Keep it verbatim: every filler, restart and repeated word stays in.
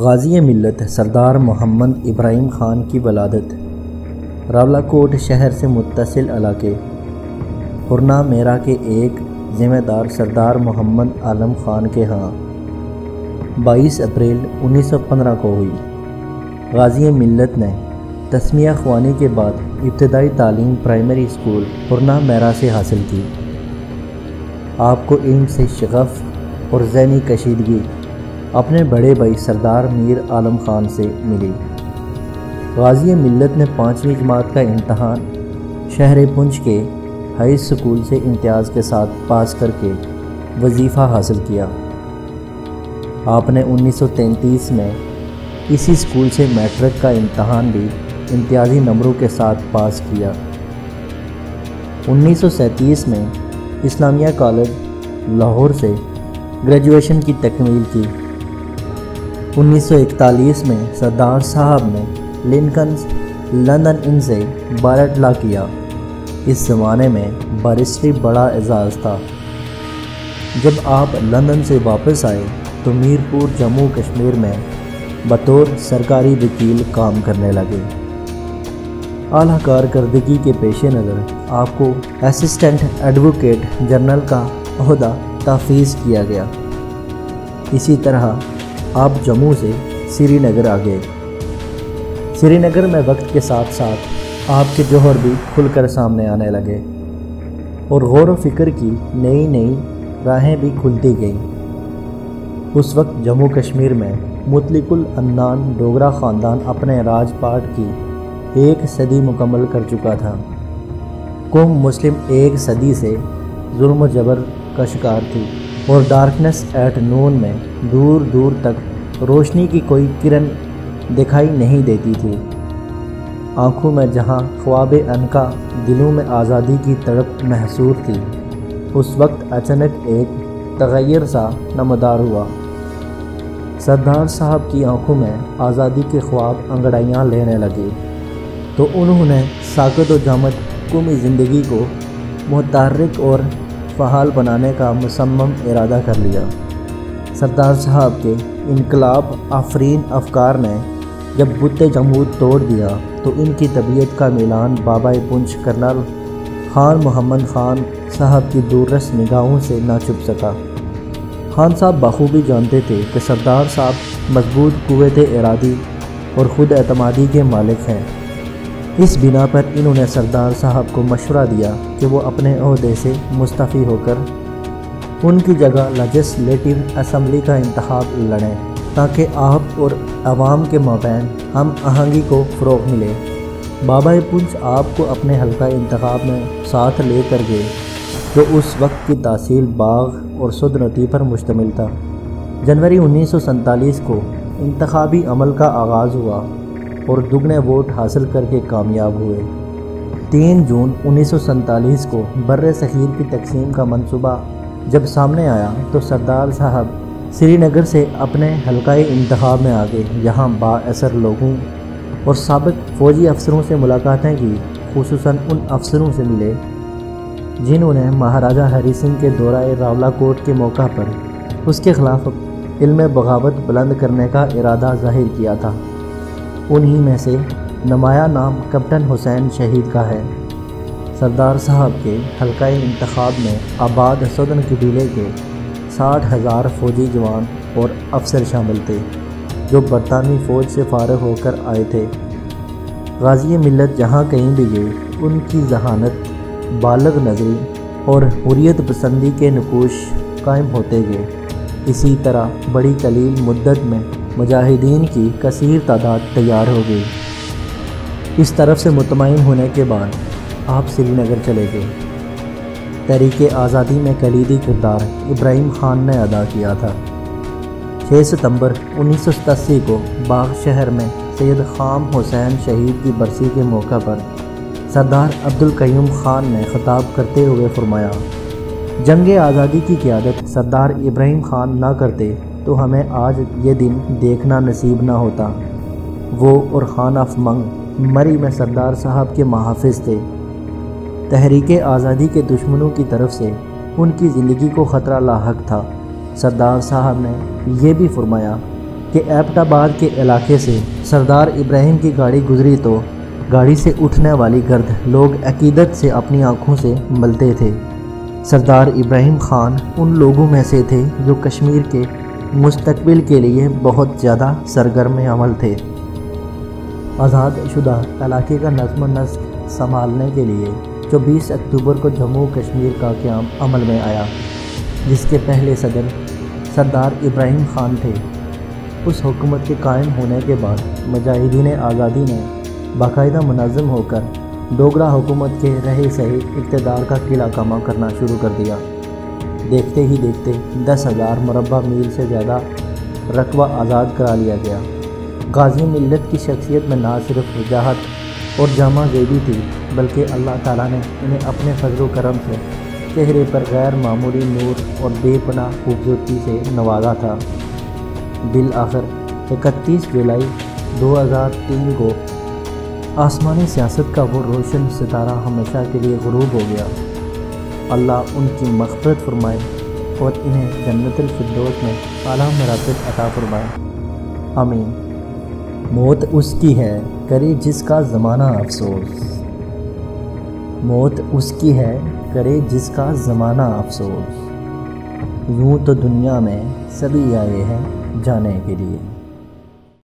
غازی ملت سردار محمد ابراہیم خان کی ولادت راولہ کوٹ شہر سے متصل علاقے پرنا میرا کے ایک ذمہ دار سردار محمد عالم خان کے ہاں بائیس اپریل انیس سو پندرہ کو ہوئی۔ غازی ملت نے تسمیہ خوانی کے بعد ابتدائی تعلیم پرائمری اسکول پرنا میرا سے حاصل کی۔ آپ کو علم سے شغف اور ذہنی کشیدگی اپنے بڑے بھائی سردار میر عالم خان سے ملی۔ غازی ملت نے پانچویں جماعت کا امتحان شہر پنچ کے ہائی اسکول سے امتیاز کے ساتھ پاس کر کے وظیفہ حاصل کیا۔ آپ نے انیس سو تینتیس میں اسی اسکول سے میٹرک کا امتحان بھی امتیازی نمبروں کے ساتھ پاس کیا۔ انیس سو سینتیس میں اسلامیہ کالج لاہور سے گریجویشن کی تکمیل کی۔ انیس سو اکتالیس میں سردار صاحب نے لنکنز لندن ان سے بارٹ لا کیا۔ اس زمانے میں بارسٹری بڑا اعزاز تھا۔ جب آپ لندن سے واپس آئے تو میرپور جموں کشمیر میں بطور سرکاری وکیل کام کرنے لگے۔ اعلیٰ کارکردگی کے پیش نظر آپ کو اسسٹنٹ ایڈوکیٹ جنرل کا عہدہ تفویض کیا گیا۔ اسی طرح آپ جموں سے سری نگر آ گئے۔ سری نگر میں وقت کے ساتھ ساتھ آپ کے جوہر بھی کھل کر سامنے آنے لگے اور غور و فکر کی نئی نئی راہیں بھی کھلتی گئیں۔ اس وقت جموں کشمیر میں مطلق العنان ڈوگرا خاندان اپنے راج پاٹ کی ایک صدی مکمل کر چکا تھا۔ قوم مسلم ایک صدی سے ظلم و جبر کا شکار تھی اور ڈارکنس ایٹ نون میں دور دور تک روشنی کی کوئی کرن دکھائی نہیں دیتی تھی۔ آنکھوں میں جہاں خواب عنقا دلوں میں آزادی کی تڑپ محصور تھی، اس وقت اچانک ایک تغیر سا نمودار ہوا۔ سردار صاحب کی آنکھوں میں آزادی کے خواب انگڑائیاں لینے لگے تو انہوں نے ساکت و جامد قومی زندگی کو متحرک اور فعال بنانے کا مصمم ارادہ کر لیا۔ سردار صاحب کے انقلاب آفرین افکار نے جب بت جمود توڑ دیا تو ان کی طبیعت کا میلان بابا پنچ کرنل خان محمد خان صاحب کی دوررس نگاہوں سے نہ چھپ سکا۔ خان صاحب بخوبی جانتے تھے کہ سردار صاحب مضبوط قوت ارادی اور خود اعتمادی کے مالک ہیں۔ اس بنا پر انہوں نے سردار صاحب کو مشورہ دیا کہ وہ اپنے عہدے سے مستعفی ہو کر ان کی جگہ لیجسلیٹو اسمبلی کا انتخاب لڑیں تاکہ آپ اور عوام کے مابین ہم آہنگی کو فروغ ملے۔ بابا پنچ آپ کو اپنے حلقہ انتخاب میں ساتھ لے کر گئے جو اس وقت کی تحصیل باغ اور سدنتی پر مشتمل تھا۔ جنوری انیس سو سینتالیس کو انتخابی عمل کا آغاز ہوا اور دگنے ووٹ حاصل کر کے کامیاب ہوئے۔ تین جون انیس سو سینتالیس کو بر صغیر کی تقسیم کا منصوبہ جب سامنے آیا تو سردار صاحب سری نگر سے اپنے حلقہ انتخاب میں آ گئے، جہاں با اثر لوگوں اور سابق فوجی افسروں سے ملاقاتیں کی، خصوصاً ان افسروں سے ملے جنہوں نے مہاراجہ ہری سنگھ کے دورہ راولہ کوٹ کے موقع پر اس کے خلاف علم بغاوت بلند کرنے کا ارادہ ظاہر کیا تھا۔ انہی میں سے نمایاں نام کیپٹن حسین شہید کا ہے۔ سردار صاحب کے حلقہ انتخاب میں آباد سدن قبیلے کے ساٹھ ہزار فوجی جوان اور افسر شامل تھے جو برطانوی فوج سے فارغ ہو کر آئے تھے۔ غازی ملت جہاں کہیں بھی گئے ان کی ذہانت، بالغ نظری اور حریت پسندی کے نقوش قائم ہوتے گئے۔ اسی طرح بڑی قلیل مدت میں مجاہدین کی کثیر تعداد تیار ہو گئی۔ اس طرف سے مطمئن ہونے کے بعد آپ سری نگر چلے گئے۔ تحریک آزادی میں کلیدی کردار ابراہیم خان نے ادا کیا تھا۔ چھ ستمبر انیس سو ستاسی کو باغ شہر میں سید خام حسین شہید کی برسی کے موقع پر سردار عبدالقیوم خان نے خطاب کرتے ہوئے فرمایا، جنگ آزادی کی قیادت سردار ابراہیم خان نہ کرتے تو ہمیں آج یہ دن دیکھنا نصیب نہ ہوتا۔ وہ اور خان آف منگ مری میں سردار صاحب کے محافظ تھے۔ تحریک آزادی کے دشمنوں کی طرف سے ان کی زندگی کو خطرہ لاحق تھا۔ سردار صاحب نے یہ بھی فرمایا کہ ایبٹ آباد کے علاقے سے سردار ابراہیم کی گاڑی گزری تو گاڑی سے اٹھنے والی گرد لوگ عقیدت سے اپنی آنکھوں سے ملتے تھے۔ سردار ابراہیم خان ان لوگوں میں سے تھے جو کشمیر کے مستقبل کے لیے بہت زیادہ سرگرم عمل تھے۔ آزاد شدہ علاقے کا نظم و نسق سنبھالنے کے لیے چوبیس اکتوبر کو جموں کشمیر کا قیام عمل میں آیا، جس کے پہلے صدر سردار ابراہیم خان تھے۔ اس حکومت کے قائم ہونے کے بعد مجاہدین آزادی نے باقاعدہ منظم ہو کر ڈوگرا حکومت کے رہے سہی اقتدار کا قلعہ کما کرنا شروع کر دیا۔ دیکھتے ہی دیکھتے دس ہزار مربع میل سے زیادہ رقبہ آزاد کرا لیا گیا۔ غازی ملت کی شخصیت میں نہ صرف وجاہت اور جامع زیبی تھی، بلکہ اللہ تعالیٰ نے انہیں اپنے فضل و کرم سے چہرے پر غیر معمولی نور اور بے پناہ خوبصورتی سے نوازا تھا۔ بالآخر اکتیس جولائی دو ہزار تین کو آسمانی سیاست کا وہ روشن ستارہ ہمیشہ کے لیے غروب ہو گیا۔ اللہ ان کی مغفرت فرمائے اور انہیں جنت الفردوس میں اعلیٰ مراتب عطا فرمائے، آمین۔ موت اس کی ہے کرے جس کا زمانہ افسوس، موت اس کی ہے کرے جس کا زمانہ افسوس، یوں تو دنیا میں سبھی آئے ہیں جانے کے لیے۔